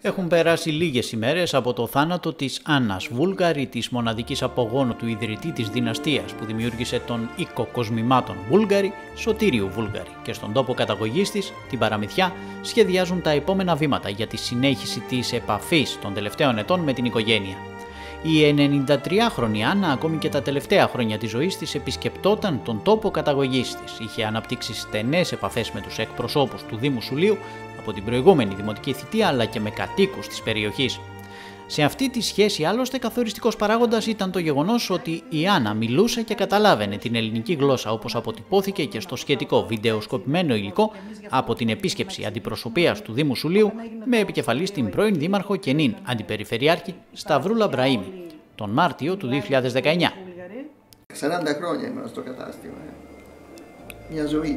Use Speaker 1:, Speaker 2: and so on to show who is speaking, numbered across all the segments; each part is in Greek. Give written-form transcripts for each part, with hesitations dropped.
Speaker 1: Έχουν περάσει λίγες ημέρες από το θάνατο της Άννας Βούλγαρη, της μοναδικής απογόνου του ιδρυτή της δυναστείας που δημιούργησε τον οίκο κοσμημάτων Βούλγαρη, Σωτήριου Βούλγαρη, και στον τόπο καταγωγής της, την Παραμυθιά, σχεδιάζουν τα επόμενα βήματα για τη συνέχιση της επαφής των τελευταίων ετών με την οικογένεια. Η 93χρονη Άννα, ακόμη και τα τελευταία χρόνια της ζωής της, επισκεπτόταν τον τόπο καταγωγής της. Είχε αναπτύξει στενές επαφές με τους εκπροσώπους του Δήμου Σουλείου από την προηγούμενη δημοτική θητεία, αλλά και με κατοίκους της περιοχής. Σε αυτή τη σχέση, άλλωστε, καθοριστικός παράγοντας ήταν το γεγονός ότι η Άννα μιλούσε και καταλάβαινε την ελληνική γλώσσα, όπως αποτυπώθηκε και στο σχετικό βιντεοσκοπημένο υλικό από την επίσκεψη αντιπροσωπείας του Δήμου Σουλείου με επικεφαλής την πρώην δήμαρχο και νυν αντιπεριφερειάρχη Σταυρούλα Μπραήμη, τον Μάρτιο του 2019.
Speaker 2: 40 χρόνια ήμουν στο κατάστημα. Μια ζωή.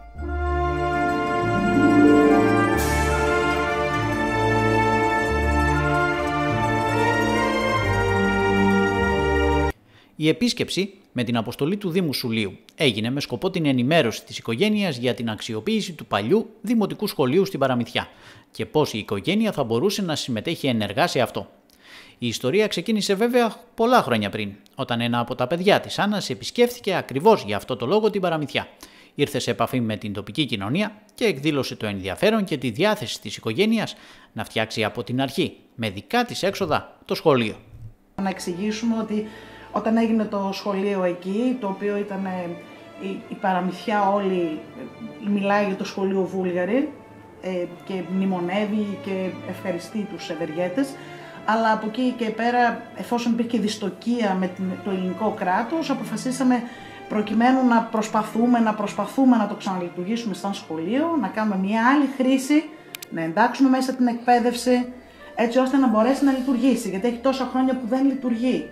Speaker 1: Η επίσκεψη με την αποστολή του Δήμου Σουλείου έγινε με σκοπό την ενημέρωση της οικογένειας για την αξιοποίηση του παλιού δημοτικού σχολείου στην Παραμυθιά και πώς η οικογένεια θα μπορούσε να συμμετέχει ενεργά σε αυτό. Η ιστορία ξεκίνησε βέβαια πολλά χρόνια πριν, όταν ένα από τα παιδιά της Άννας επισκέφθηκε ακριβώς για αυτό το λόγο την Παραμυθιά. Ήρθε σε επαφή με την τοπική κοινωνία και εκδήλωσε το ενδιαφέρον και τη διάθεση της οικογένειας να φτιάξει από την αρχή, με δικά της έξοδα, το σχολείο.
Speaker 3: Να εξηγήσουμε ότι όταν έγινε το σχολείο εκεί, το οποίο ήταν η Παραμυθιά όλη μιλάει για το σχολείο Βούλγαρη και μνημονεύει και ευχαριστεί τους ευεργέτες, αλλά από εκεί και πέρα, εφόσον υπήρχε δυστοκία με το ελληνικό κράτος, αποφασίσαμε προκειμένου να προσπαθούμε να το ξαναλειτουργήσουμε σαν σχολείο, να κάνουμε μια άλλη χρήση, να εντάξουμε μέσα την εκπαίδευση, έτσι ώστε να μπορέσει να λειτουργήσει, γιατί έχει τόσα χρόνια που δεν λειτουργεί.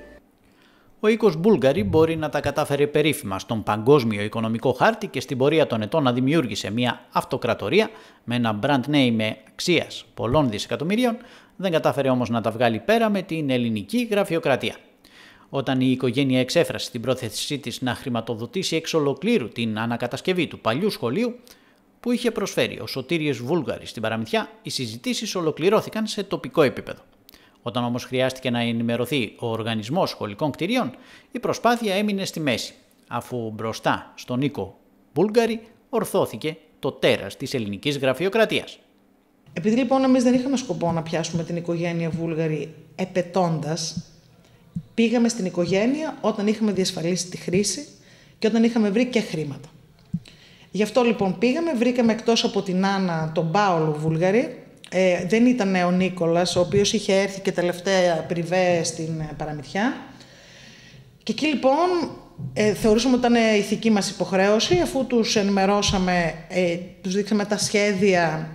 Speaker 1: Ο οίκος Βούλγαρη μπορεί να τα κατάφερε περίφημα στον παγκόσμιο οικονομικό χάρτη και στην πορεία των ετών να δημιούργησε μια αυτοκρατορία με ένα brand name με αξίας πολλών δισεκατομμυρίων, δεν κατάφερε όμως να τα βγάλει πέρα με την ελληνική γραφειοκρατία. Όταν η οικογένεια εξέφρασε την πρόθεσή της να χρηματοδοτήσει εξ ολοκλήρου την ανακατασκευή του παλιού σχολείου που είχε προσφέρει ο Σωτήριος Βούλγαρης στην Παραμυθιά, οι συζητήσεις ολοκληρώθηκαν σε τοπικό επίπεδο. Όταν όμως χρειάστηκε να ενημερωθεί ο Οργανισμός Σχολικών Κτηρίων, η προσπάθεια έμεινε στη μέση, αφού μπροστά στον οίκο Βούλγαρη ορθώθηκε το τέρας της ελληνικής γραφειοκρατίας.
Speaker 4: Επειδή λοιπόν εμείς δεν είχαμε σκοπό να πιάσουμε την οικογένεια Βούλγαρη επετώντας, πήγαμε στην οικογένεια όταν είχαμε διασφαλίσει τη χρήση και όταν είχαμε βρει και χρήματα. Γι' αυτό λοιπόν πήγαμε, βρήκαμε εκτός από την Άννα τον Πάολο Βούλγαρη. Δεν ήταν ο Νίκολας, ο οποίος είχε έρθει και τελευταία πριβέ στην Παραμυθιά. Και εκεί λοιπόν θεωρούσαμε ότι ήταν ηθική μας υποχρέωση, αφού τους ενημερώσαμε, τους δείξαμε τα σχέδια,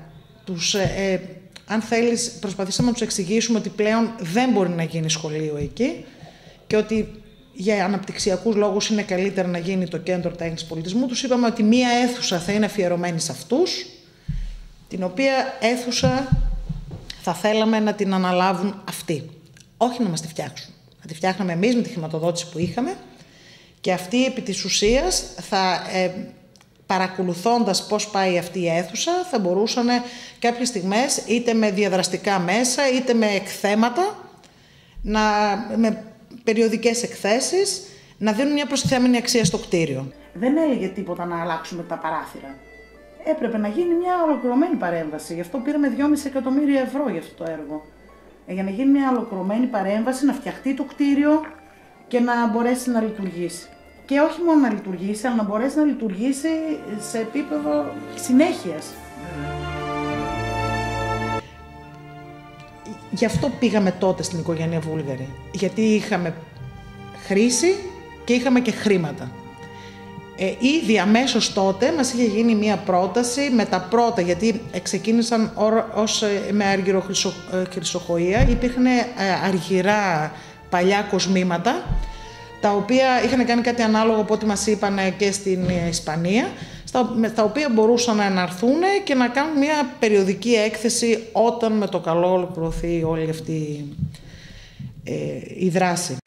Speaker 4: αν θέλεις προσπαθήσαμε να τους εξηγήσουμε ότι πλέον δεν μπορεί να γίνει σχολείο εκεί και ότι για αναπτυξιακούς λόγους είναι καλύτερα να γίνει το κέντρο τέχνης πολιτισμού. Τους είπαμε ότι μία αίθουσα θα είναι αφιερωμένη σε αυτούς, την οποία αίθουσα θα θέλαμε να την αναλάβουν αυτοί. Όχι να μας τη φτιάξουν. Να τη φτιάχναμε εμείς με τη χρηματοδότηση που είχαμε και αυτοί επί της ουσίας θα, παρακολουθώντας πώς πάει αυτή η αίθουσα, θα μπορούσαν κάποιες στιγμές είτε με διαδραστικά μέσα είτε με εκθέματα, με περιοδικές εκθέσεις, να δίνουν μια προστιθέμενη αξία στο κτίριο.
Speaker 3: Δεν έλεγε τίποτα να αλλάξουμε τα παράθυρα. Έπρεπε να γίνει μια ολοκληρωμένη παρέμβαση. Γι' αυτό πήραμε 2,5 εκατομμύρια ευρώ για αυτό το έργο. Για να γίνει μια ολοκληρωμένη παρέμβαση, να φτιαχτεί το κτίριο και να μπορέσει να λειτουργήσει. Και όχι μόνο να λειτουργήσει, αλλά να μπορέσει να λειτουργήσει σε επίπεδο συνέχειας.
Speaker 4: Γι' αυτό πήγαμε τότε στην οικογένεια Βούλγαρη. Γιατί είχαμε χρήση και είχαμε και χρήματα. Ήδη αμέσως τότε μας είχε γίνει μία πρόταση με τα πρώτα, γιατί ξεκίνησαν με αργυροχρυσοχοΐα, υπήρχαν αργυρά παλιά κοσμήματα, τα οποία είχαν κάνει κάτι ανάλογο από ό,τι μας είπαν και στην Ισπανία, στα οποία μπορούσαν να εναρθούν και να κάνουν μία περιοδική έκθεση όταν με το καλό ολοκληρωθεί όλη αυτή η δράση.